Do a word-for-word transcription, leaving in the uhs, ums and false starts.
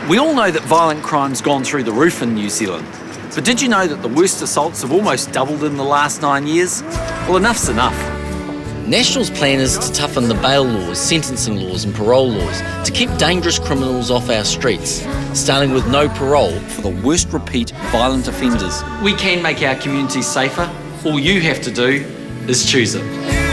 We all know that violent crime's gone through the roof in New Zealand. But did you know that the worst assaults have almost doubled in the last nine years? Well, enough's enough. National's plan is to toughen the bail laws, sentencing laws and parole laws to keep dangerous criminals off our streets, starting with no parole for the worst repeat violent offenders. We can make our communities safer. All you have to do is choose it.